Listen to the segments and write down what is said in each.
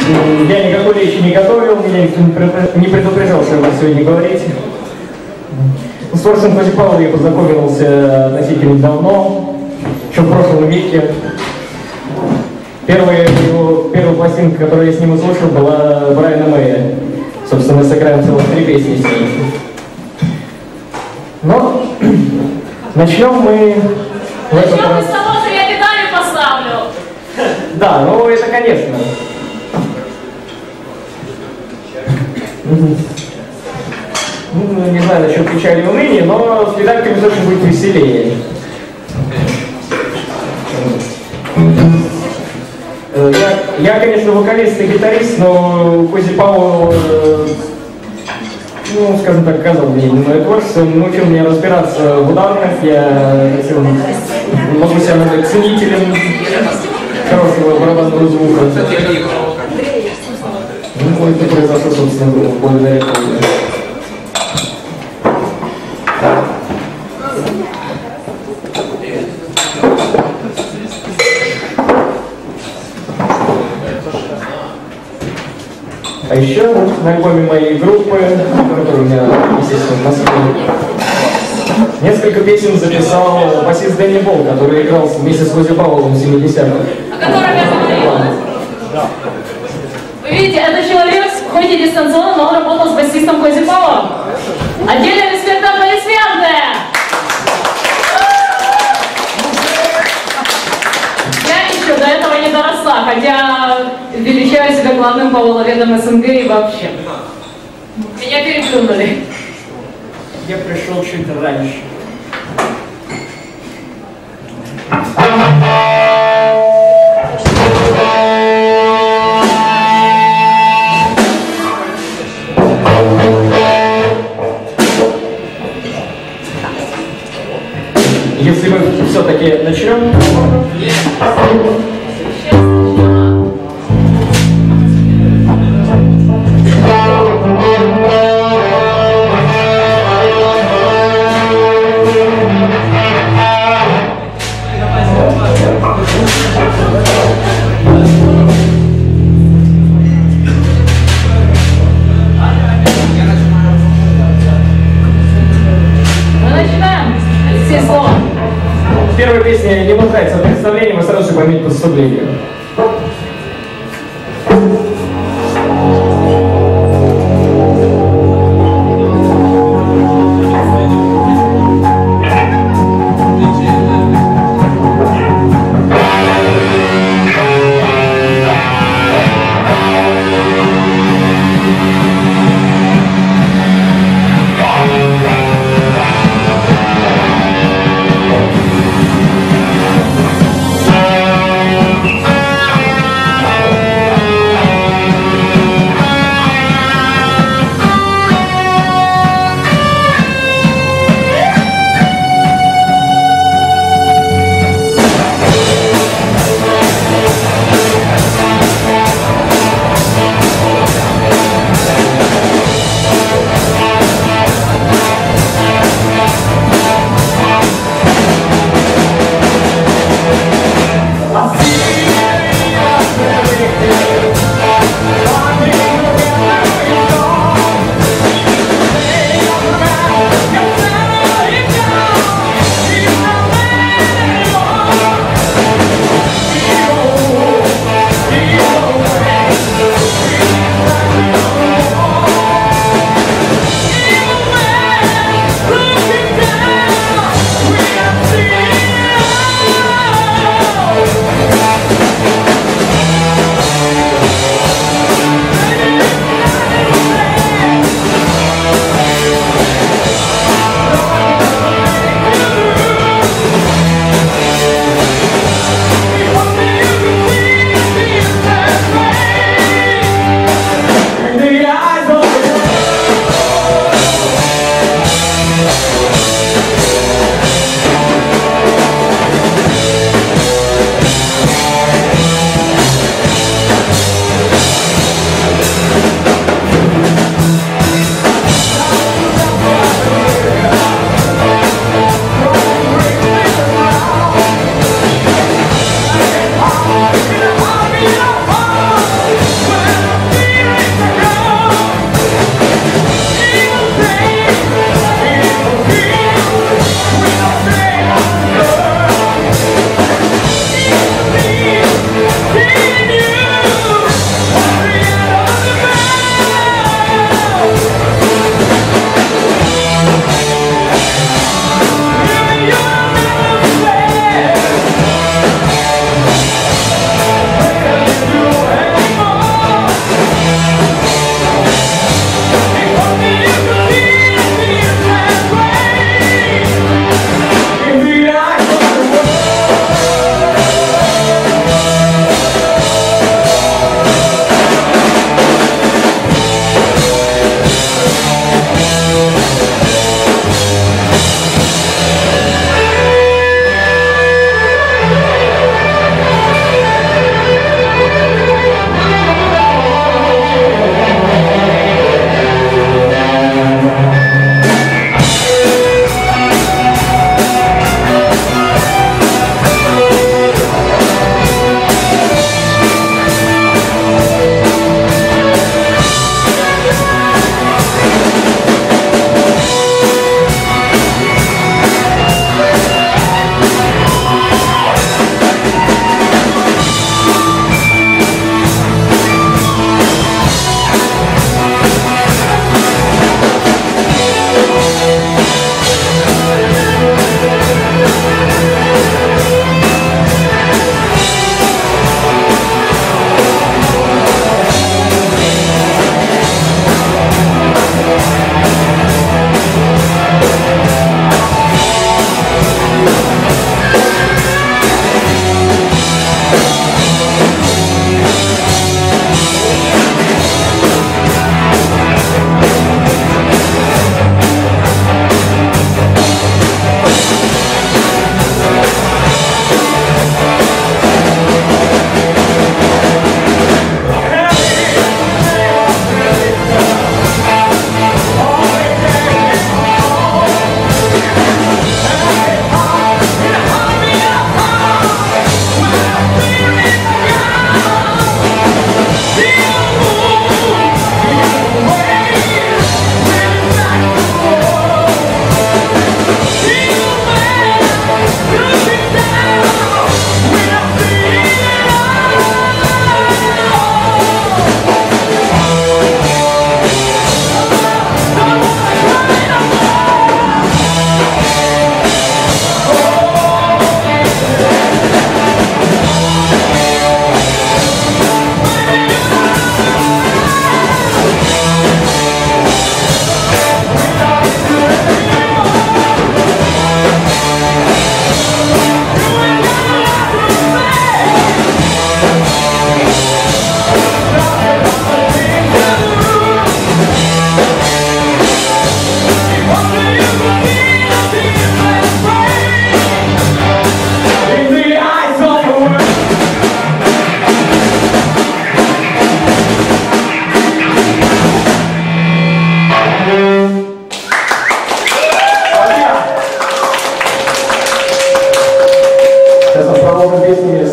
Я никакой речи не готовил, меня никто не предупреждал, что я буду сегодня говорить. С творчеством Кози Павлова я познакомился относительно давно, еще в прошлом веке. Первая пластинка, которую я с ним услышал, была Брайана Мэя. Собственно, мы сыграем целых 3 песни с ним. Но начнем мы... Начнем мы с того, что я педали поставлю. Да, ну это конечно. Ну, не знаю насчет печали и уныния, но с педальками точно будет веселее. Я, конечно, вокалист и гитарист, но Кози Павлов, ну, скажем так, оказал мне мое творчество, научил меня разбираться в ударных, я могу себя назвать ценителем хорошего барабанного звука. Ну, это произошло, собственно, благодаря Кози. А еще на альбоме моей группы, которая у меня, естественно, в Москве, несколько песен записал басист Дэнни Бол, который играл вместе с Кози Павловым в 70-х. О котором я говорила. Вы видите, этот человек, хоть и дистанционно, но он работал с басистом Кози Павловым. Отдельный респект, аплодисменты! Я еще до этого не доросла, хотя величаю себя главным павловедом СНГ и вообще. Меня переплюнули. Я пришел чуть раньше. Если мы все-таки начнем. Первая песня не нуждается в представлении, вы сразу же поймете по вступлению.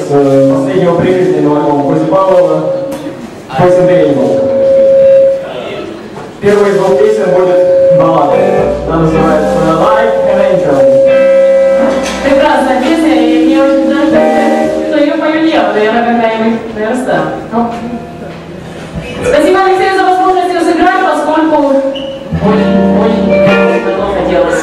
последнего прилюдного альбома Кози Павлова «Poison the Animal». Первый из двух песен будет баллада. Она называется «Like an Angel». Прекрасная песня, и мне очень нравится, что ее пою я, наверное, когда-нибудь наверстаю. Спасибо, Алексей, за возможность ее сыграть, поскольку очень давно хотелось.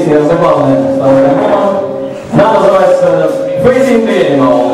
песня заглавная старого альбома. Она называется «Facing the Animal».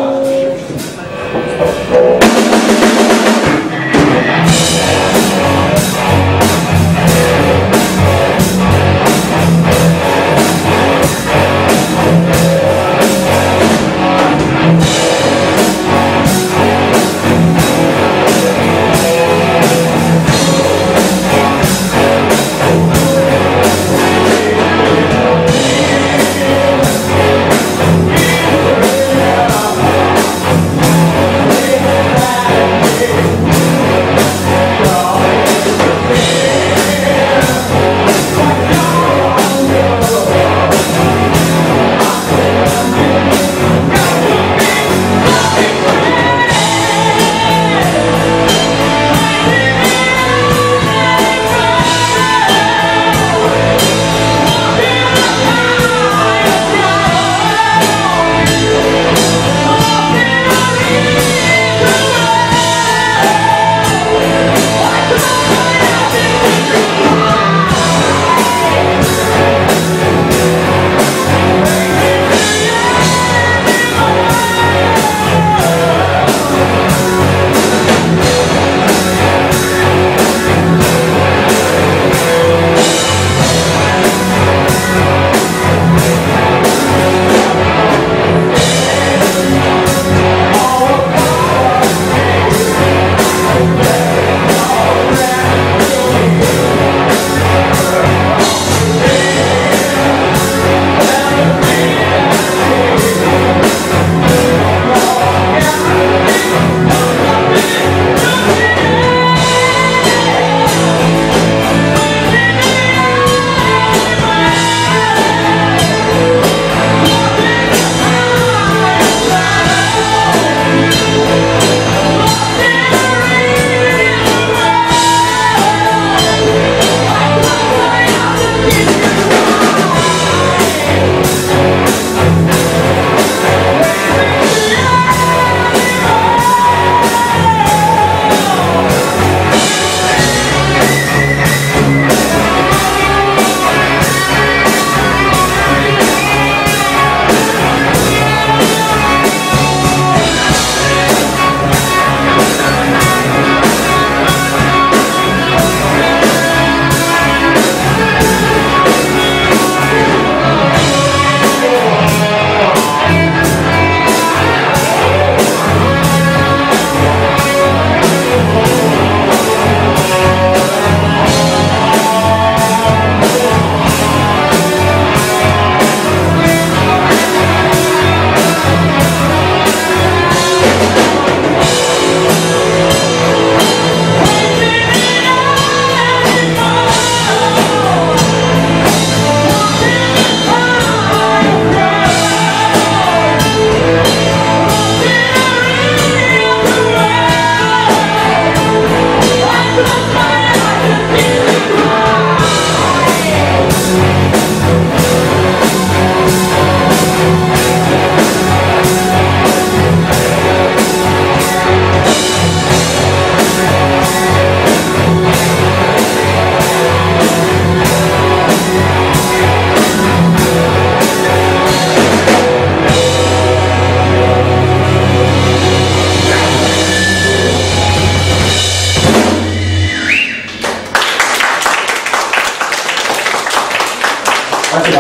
Спасибо.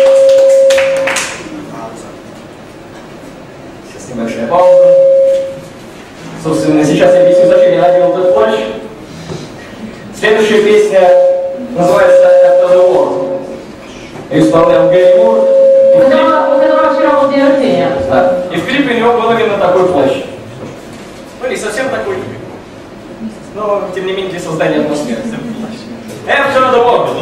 Сейчас небольшая пауза. Собственно, сейчас я объясню, зачем я надел этот плащ. Следующая песня называется «After the War». Ее исполнял Гэри Мур. У которого вчера был день рождения. Да. И в клипе у него был именно такой плащ. Ну, не совсем такой, но, тем не менее, для создания атмосферы. «After the War».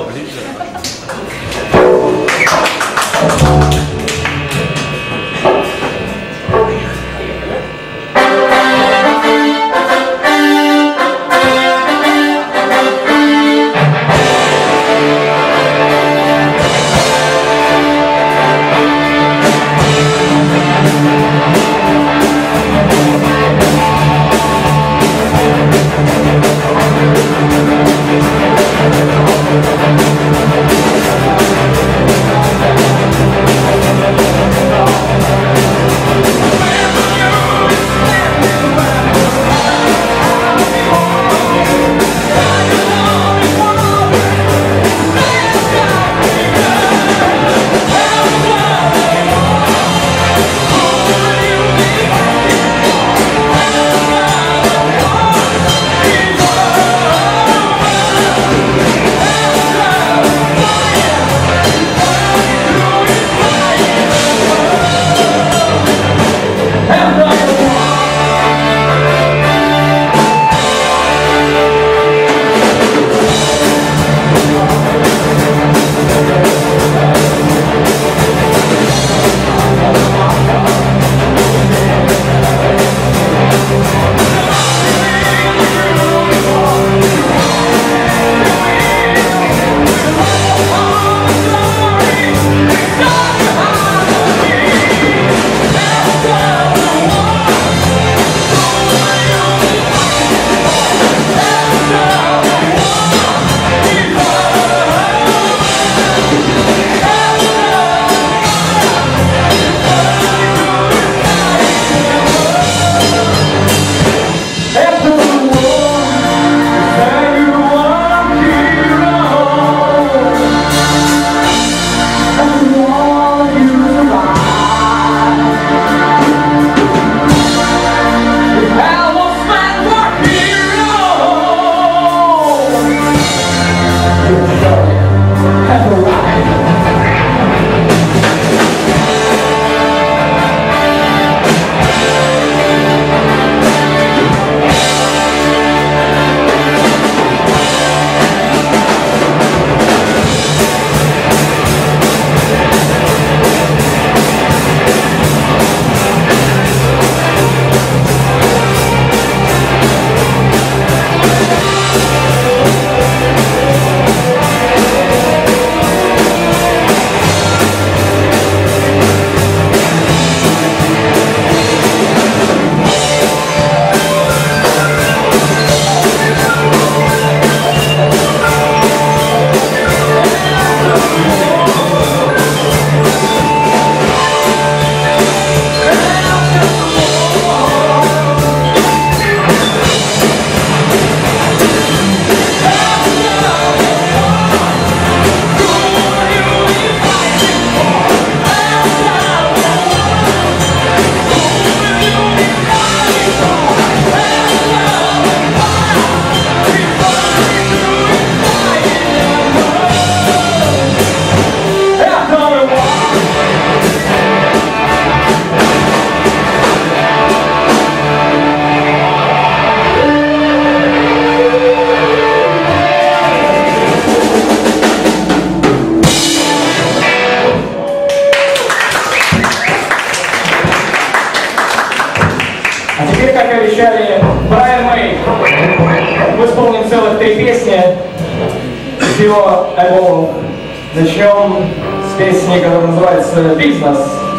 Следующая песня с его альбома. Начнем с песни, которая называется «Бизнес».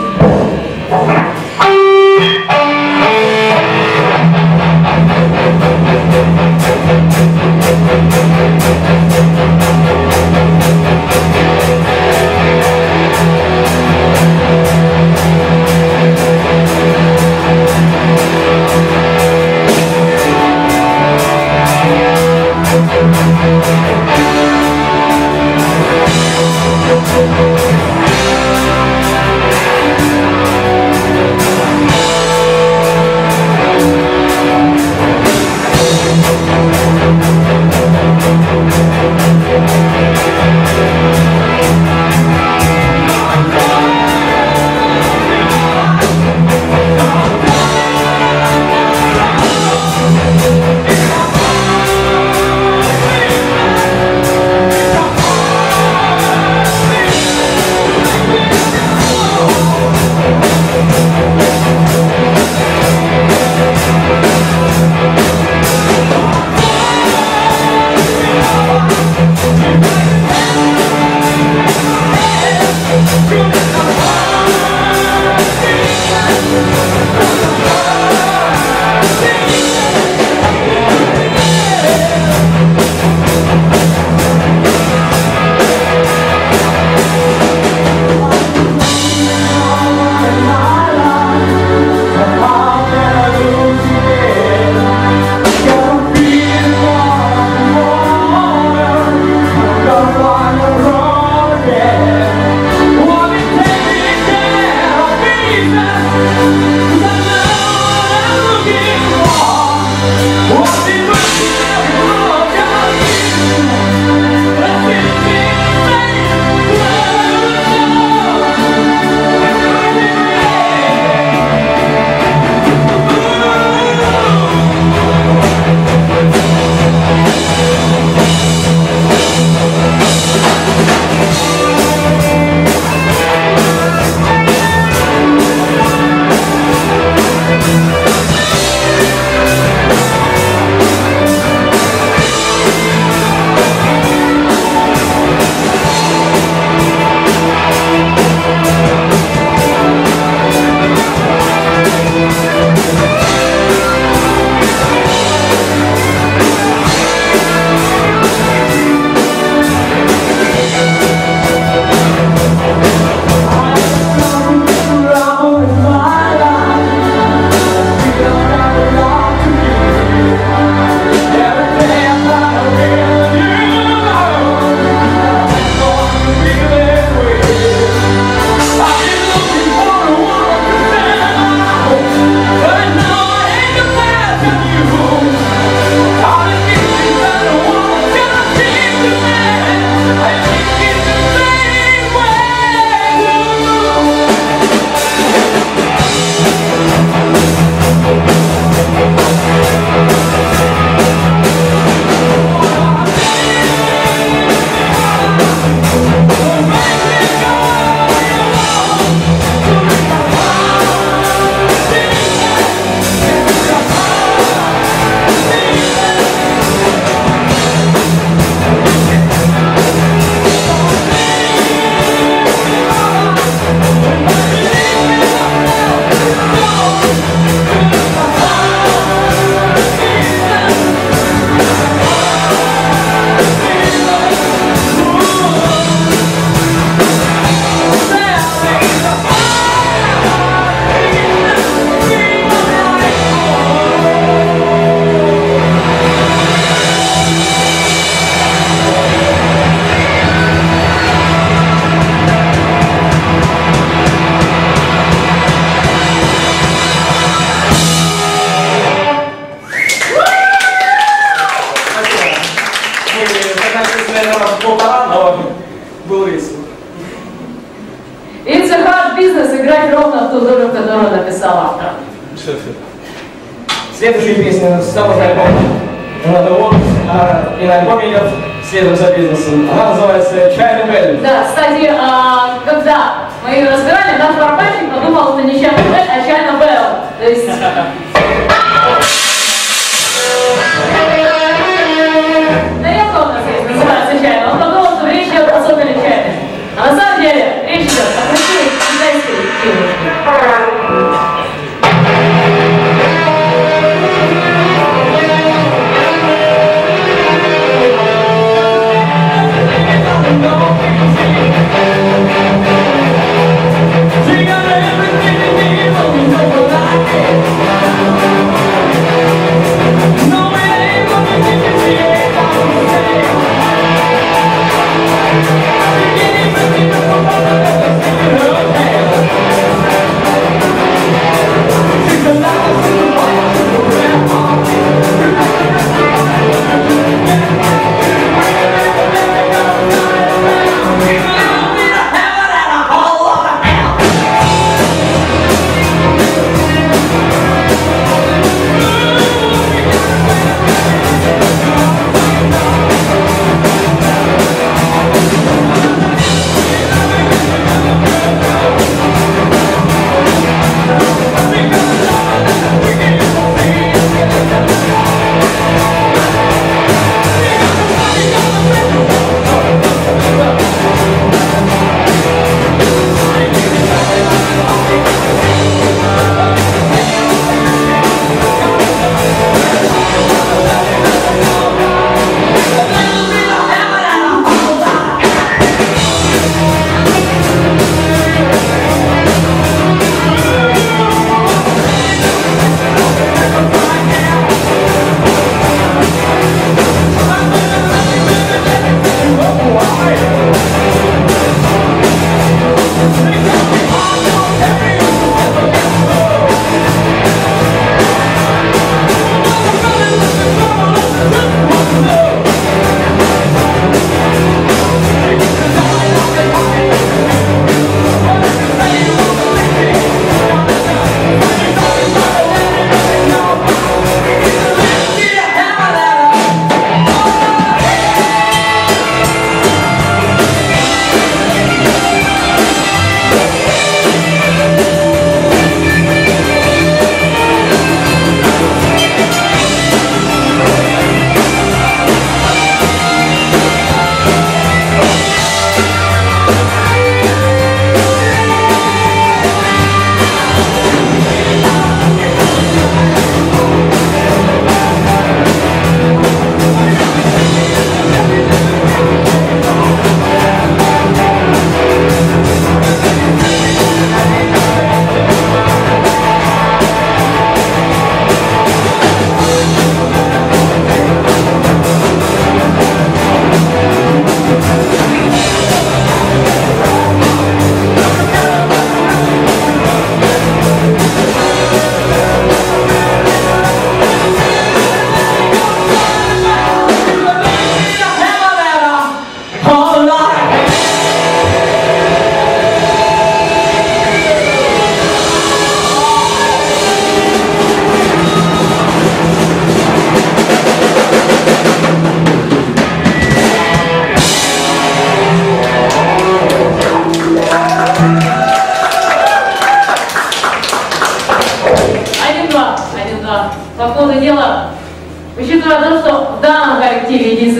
It's a hard business играть ровно в ту долю, которую написал автор. Следующая песня с того же альбома Another World, и на альбоме идет следом за бизнесом. Она называется China Bell. Да, кстати, когда мы ее разбирали, наш барабанщик подумал, что не China Bell, а China Bell. То есть...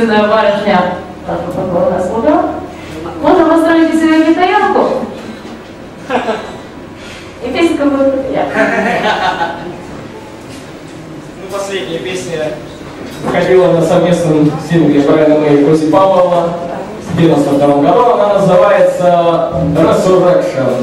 таинственная барышня, покорная слуга, можно построить из себя китаянку. И песенка будет приятная. Ну, последняя песня выходила на совместном сингле Брайана Мэй и Кози Пауэлла в 1992 году. Она называется Resurrection.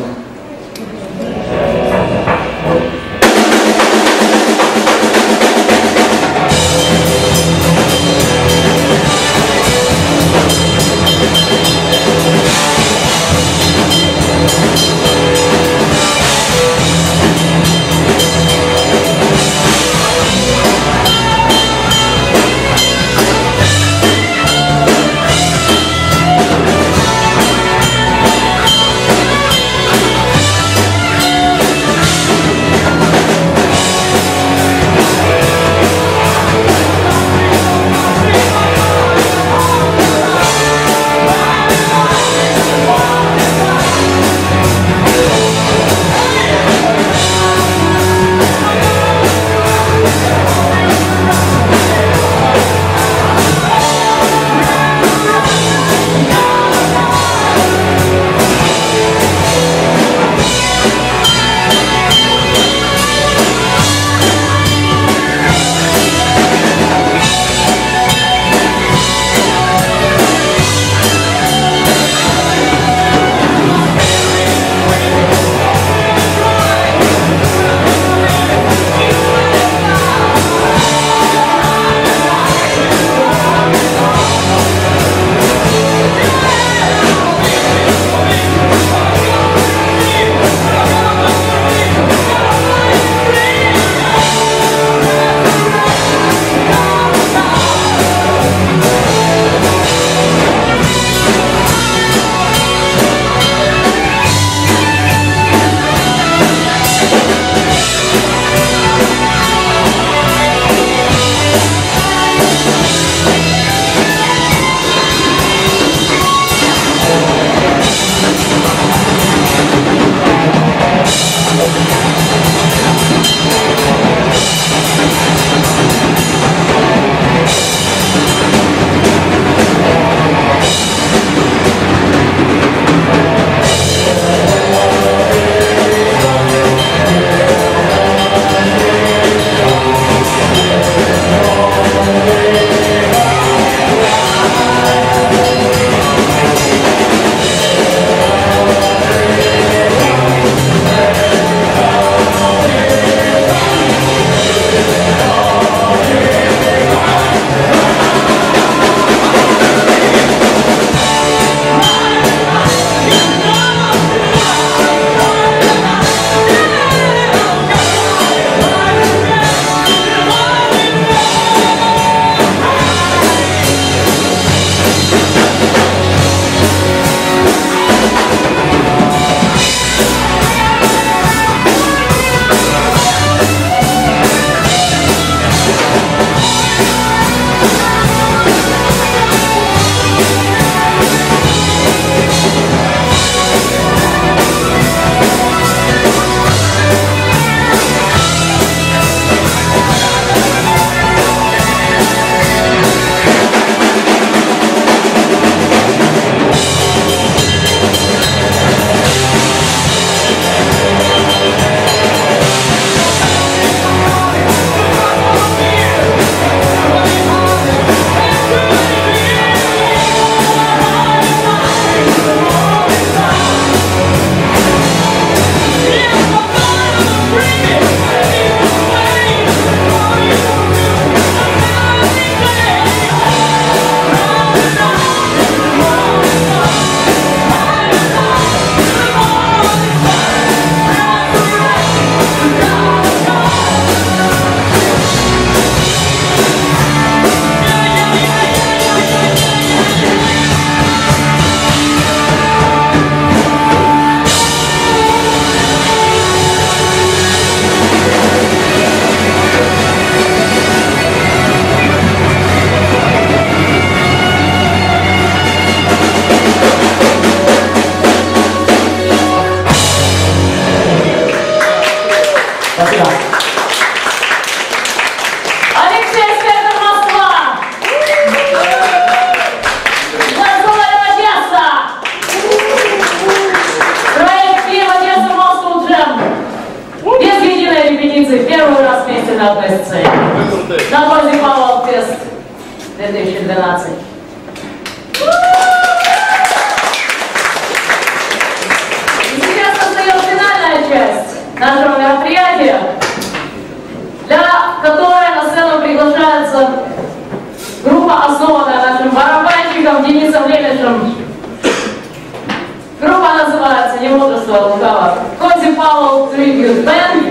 Tribute Band.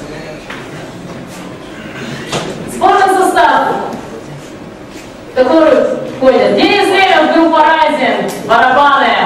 Сборный состав, в который входят Денис Левин, группа Rising, барабаны.